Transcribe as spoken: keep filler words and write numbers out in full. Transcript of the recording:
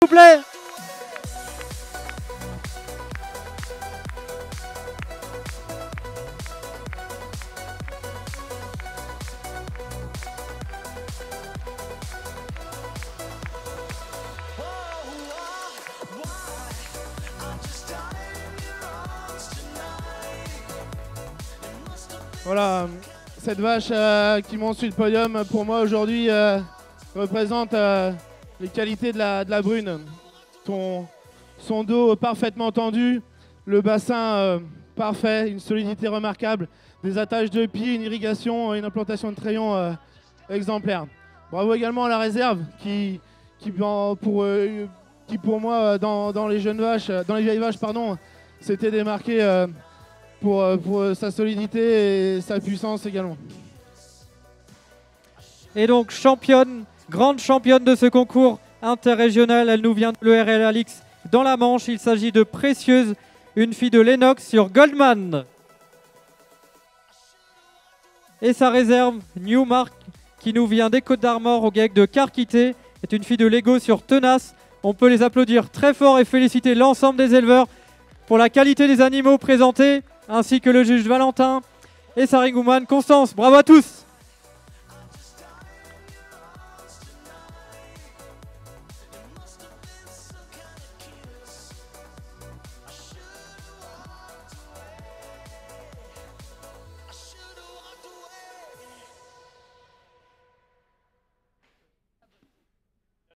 vous plaît. Voilà, cette vache euh, qui monte sur le podium, pour moi aujourd'hui, euh, représente euh, les qualités de la, de la brune. Son, son dos parfaitement tendu, le bassin euh, parfait, une solidité remarquable, des attaches de pieds, une irrigation, une implantation de trayons euh, exemplaire. Bravo également à la réserve qui, qui, pour, euh, qui pour moi, dans, dans les jeunes vaches, dans les vieilles vaches, pardon, s'était démarqué euh, Pour, pour sa solidité et sa puissance également. Et donc championne, grande championne de ce concours interrégional, elle nous vient de l'E R L Alix dans la Manche. Il s'agit de Précieuse, une fille de Lennox sur Goldman. Et sa réserve, Newmark, qui nous vient des Côtes d'Armor au GAEC de Carquité, est une fille de Lego sur Tenace. On peut les applaudir très fort et féliciter l'ensemble des éleveurs pour la qualité des animaux présentés, ainsi que le juge Valentin et sa ringwoman Constance. Bravo à tous!